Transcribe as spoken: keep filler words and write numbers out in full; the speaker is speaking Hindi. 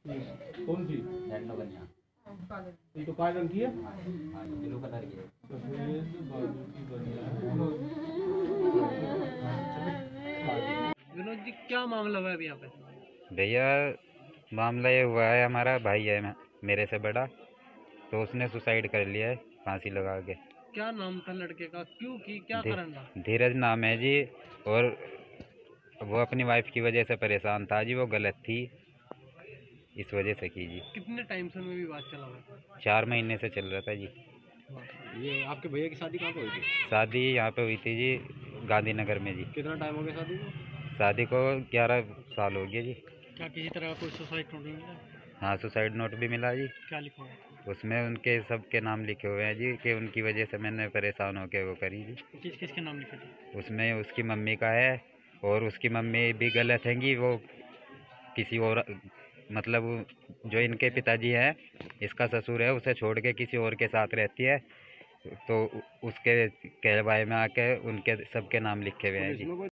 कौन सी? लैंडो बनिया। ये तो काले रंग की है। हाँ, ब्लू कलर की है। सफेद बाजू की बनिया है। विनोद जी, क्या मामला हुआ है अभी यहाँ पे? भैया मामला ये हुआ है, हमारा भाई है मेरे से बड़ा, तो उसने सुसाइड कर लिया है फांसी लगा के। क्या नाम था लड़के का, क्यों की, क्या धी, कारण था? धीरज नाम है जी, और वो अपनी वाइफ की वजह से परेशान था जी, वो गलत थी, इस वजह से की जी। कितने टाइम से में भी बात चला हुआ? चार महीने से चल रहा था जी। ये आपके भैया की शादी कहाँ पे हुई थी? शादी यहाँ पे हुई थी जी, गांधीनगर में जी। कितना टाइम हो गया शादी को? शादी को ग्यारह साल हो गए जी। क्या किसी तरह का कोई सुसाइड नोट मिला? हाँ, सुसाइड नोट भी मिला जी। क्या लिखा हुआ? उसमें उनके सबके नाम लिखे हुए हैं जी, कि उनकी वजह से मैंने परेशान होकर वो करी जी। किस किस के नाम लिखे थे? उसमें उसकी मम्मी का है, और उसकी मम्मी भी गलत हैंगी, वो किसी और, मतलब जो इनके पिताजी हैं, इसका ससुर है, उसे छोड़ के किसी और के साथ रहती है, तो उसके कहवाए में आके उनके सबके नाम लिखे हुए हैं जी।